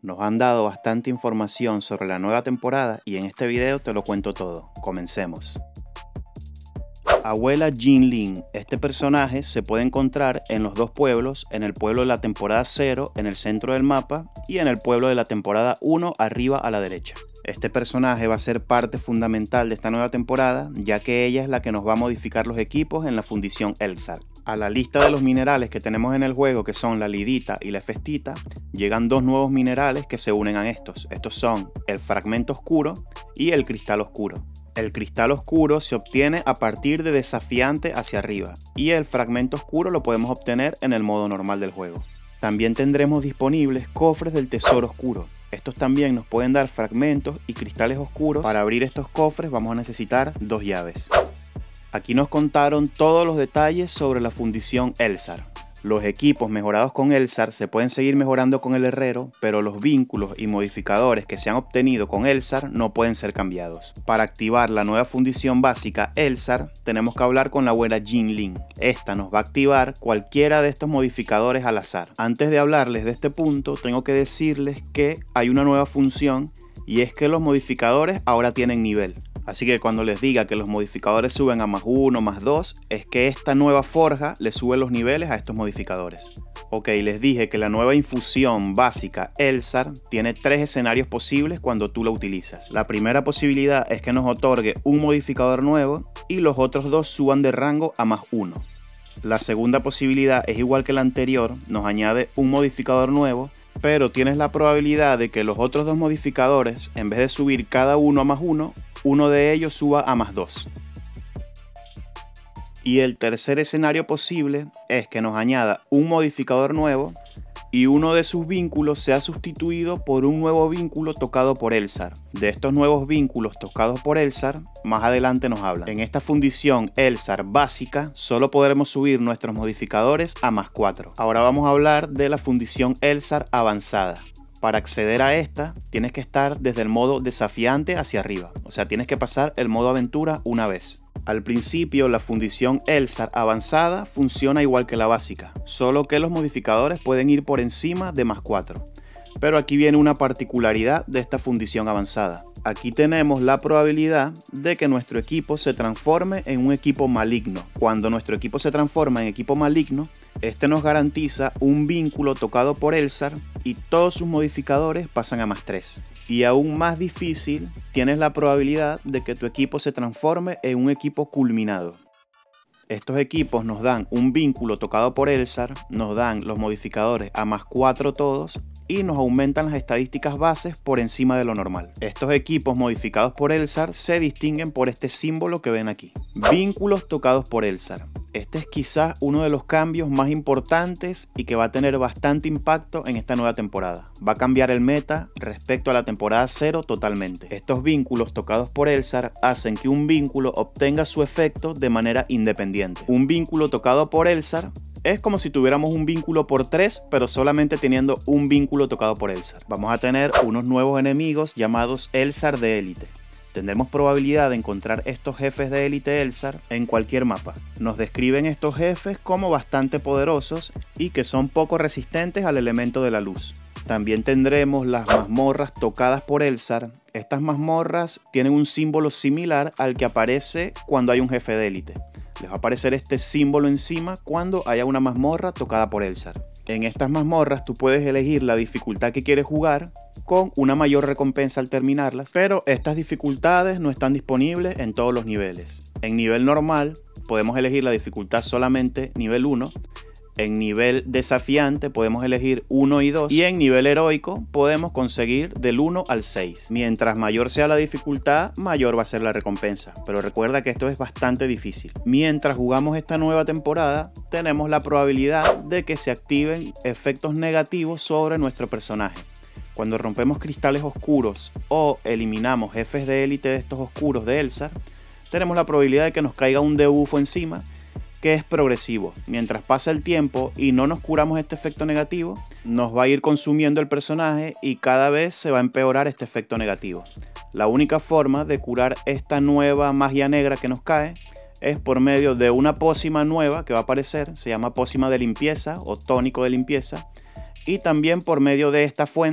Nos han dado bastante información sobre la nueva temporada y en este video te lo cuento todo. Comencemos. Abuela Jinling. Este personaje se puede encontrar en los dos pueblos, en el pueblo de la temporada 0 en el centro del mapa y en el pueblo de la temporada 1 arriba a la derecha. Este personaje va a ser parte fundamental de esta nueva temporada, ya que ella es la que nos va a modificar los equipos en la fundición Elzar. A la lista de los minerales que tenemos en el juego, que son la lidita y la hefestita, llegan dos nuevos minerales que se unen a estos. Estos son el fragmento oscuro y el cristal oscuro. El cristal oscuro se obtiene a partir de desafiante hacia arriba y el fragmento oscuro lo podemos obtener en el modo normal del juego. También tendremos disponibles cofres del tesoro oscuro. Estos también nos pueden dar fragmentos y cristales oscuros. Para abrir estos cofres vamos a necesitar dos llaves. Aquí nos contaron todos los detalles sobre la fundición Elzar. Los equipos mejorados con Elzar se pueden seguir mejorando con el herrero, pero los vínculos y modificadores que se han obtenido con Elzar no pueden ser cambiados. Para activar la nueva fundición básica Elzar, tenemos que hablar con la abuela Jinling. Esta nos va a activar cualquiera de estos modificadores al azar. Antes de hablarles de este punto, tengo que decirles que hay una nueva función y es que los modificadores ahora tienen nivel. Así que cuando les diga que los modificadores suben a +1, +2, es que esta nueva forja le sube los niveles a estos modificadores. Ok, les dije que la nueva infusión básica Elzar tiene 3 escenarios posibles cuando tú la utilizas. La primera posibilidad es que nos otorgue un modificador nuevo y los otros dos suban de rango a +1. La segunda posibilidad es igual que la anterior, nos añade un modificador nuevo, pero tienes la probabilidad de que los otros dos modificadores, en vez de subir cada uno a +1, uno de ellos suba a +2. Y el tercer escenario posible es que nos añada un modificador nuevo y uno de sus vínculos sea sustituido por un nuevo vínculo tocado por Elzar. De estos nuevos vínculos tocados por Elzar, más adelante nos hablan. En esta fundición Elzar básica, solo podremos subir nuestros modificadores a +4. Ahora vamos a hablar de la fundición Elzar avanzada. Para acceder a esta, tienes que estar desde el modo desafiante hacia arriba. O sea, tienes que pasar el modo aventura una vez. Al principio, la fundición Elzar avanzada funciona igual que la básica, solo que los modificadores pueden ir por encima de +4. Pero aquí viene una particularidad de esta fundición avanzada. Aquí tenemos la probabilidad de que nuestro equipo se transforme en un equipo maligno. Cuando nuestro equipo se transforma en equipo maligno, este nos garantiza un vínculo tocado por Elzar y todos sus modificadores pasan a +3. Y aún más difícil, tienes la probabilidad de que tu equipo se transforme en un equipo culminado. Estos equipos nos dan un vínculo tocado por Elzar, nos dan los modificadores a +4 todos y nos aumentan las estadísticas bases por encima de lo normal. Estos equipos modificados por Elzar se distinguen por este símbolo que ven aquí. Vínculos tocados por Elzar. Este es quizás uno de los cambios más importantes y que va a tener bastante impacto en esta nueva temporada. Va a cambiar el meta respecto a la temporada 0 totalmente. Estos vínculos tocados por Elzar hacen que un vínculo obtenga su efecto de manera independiente. Un vínculo tocado por Elzar es como si tuviéramos un vínculo por 3, pero solamente teniendo un vínculo tocado por Elzar. Vamos a tener unos nuevos enemigos llamados Elzar de élite. Tendremos probabilidad de encontrar estos jefes de élite Elzar en cualquier mapa. Nos describen estos jefes como bastante poderosos y que son poco resistentes al elemento de la luz. También tendremos las mazmorras tocadas por Elzar. Estas mazmorras tienen un símbolo similar al que aparece cuando hay un jefe de élite. Les va a aparecer este símbolo encima cuando haya una mazmorra tocada por Elzar. En estas mazmorras tú puedes elegir la dificultad que quieres jugar con una mayor recompensa al terminarlas, pero estas dificultades no están disponibles en todos los niveles. En nivel normal podemos elegir la dificultad solamente nivel 1, en nivel desafiante podemos elegir 1 y 2 y en nivel heroico podemos conseguir del 1 al 6. Mientras mayor sea la dificultad, mayor va a ser la recompensa, pero recuerda que esto es bastante difícil. Mientras jugamos esta nueva temporada, tenemos la probabilidad de que se activen efectos negativos sobre nuestro personaje. Cuando rompemos cristales oscuros o eliminamos jefes de élite de estos oscuros de Elzar, tenemos la probabilidad de que nos caiga un debuffo encima que es progresivo. Mientras pasa el tiempo y no nos curamos este efecto negativo, nos va a ir consumiendo el personaje y cada vez se va a empeorar este efecto negativo. La única forma de curar esta nueva magia negra que nos cae es por medio de una pócima nueva que va a aparecer, se llama pócima de limpieza o tónico de limpieza, y también por medio de esta fuente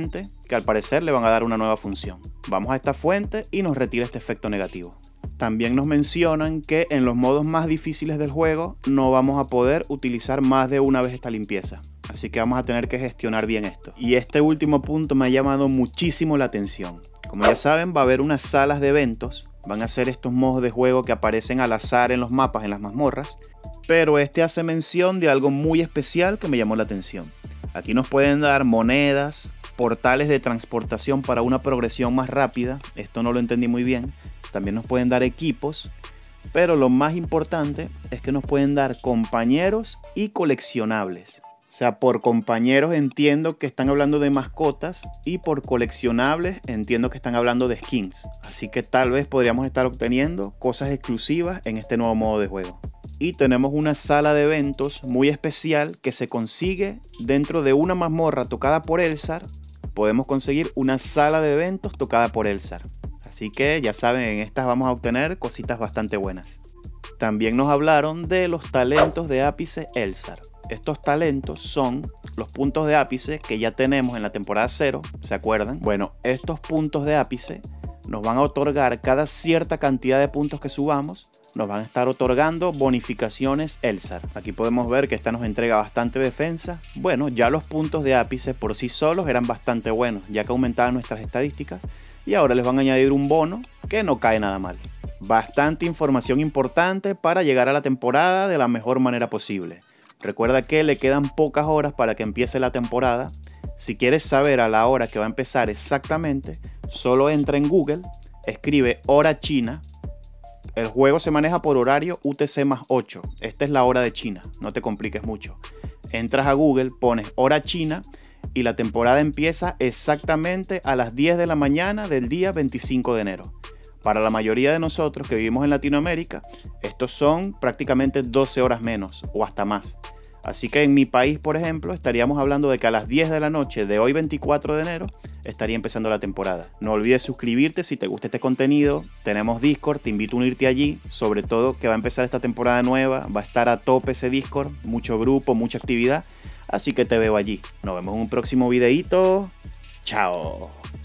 que al parecer le van a dar una nueva función. Vamos a esta fuente y nos retira este efecto negativo. También nos mencionan que en los modos más difíciles del juego no vamos a poder utilizar más de una vez esta limpieza. Así que vamos a tener que gestionar bien esto. Y este último punto me ha llamado muchísimo la atención. Como ya saben, va a haber unas salas de eventos. Van a ser estos modos de juego que aparecen al azar en los mapas, en las mazmorras. Pero este hace mención de algo muy especial que me llamó la atención. Aquí nos pueden dar monedas, portales de transportación para una progresión más rápida. Esto no lo entendí muy bien. También nos pueden dar equipos, pero lo más importante es que nos pueden dar compañeros y coleccionables. O sea, por compañeros entiendo que están hablando de mascotas y por coleccionables entiendo que están hablando de skins. Así que tal vez podríamos estar obteniendo cosas exclusivas en este nuevo modo de juego. Y tenemos una sala de eventos muy especial que se consigue dentro de una mazmorra tocada por Elzar. Podemos conseguir una sala de eventos tocada por Elzar. Así que ya saben, en estas vamos a obtener cositas bastante buenas. También nos hablaron de los talentos de ápice Elzar. Estos talentos son los puntos de ápice que ya tenemos en la temporada 0, ¿se acuerdan? Bueno, estos puntos de ápice nos van a otorgar cada cierta cantidad de puntos que subamos. Nos van a estar otorgando bonificaciones Elzar. Aquí podemos ver que esta nos entrega bastante defensa. Bueno, ya los puntos de ápice por sí solos eran bastante buenos, ya que aumentaban nuestras estadísticas. Y ahora les van a añadir un bono que no cae nada mal. Bastante información importante para llegar a la temporada de la mejor manera posible. Recuerda que le quedan pocas horas para que empiece la temporada. Si quieres saber a la hora que va a empezar exactamente, solo entra en Google, escribe hora China. El juego se maneja por horario UTC+8. Esta es la hora de China, no te compliques mucho. Entras a Google, pones hora China y la temporada empieza exactamente a las 10 de la mañana del día 25 de enero. Para la mayoría de nosotros que vivimos en Latinoamérica, estos son prácticamente 12 horas menos o hasta más. Así que en mi país, por ejemplo, estaríamos hablando de que a las 10 de la noche de hoy 24 de enero estaría empezando la temporada. No olvides suscribirte si te gusta este contenido. Tenemos Discord, te invito a unirte allí. Sobre todo que va a empezar esta temporada nueva. Va a estar a tope ese Discord. Mucho grupo, mucha actividad. Así que te veo allí. Nos vemos en un próximo videíto. Chao.